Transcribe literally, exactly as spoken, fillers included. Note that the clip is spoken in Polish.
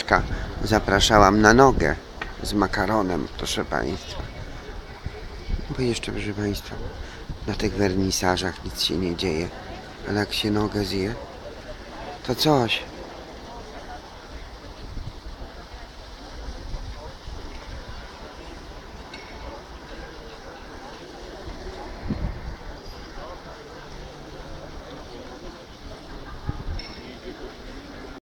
Wojtka zapraszałam na nogę z makaronem, proszę Państwa. Bo jeszcze, proszę Państwa, na tych wernisażach nic się nie dzieje. Ale jak się nogę zje, to coś.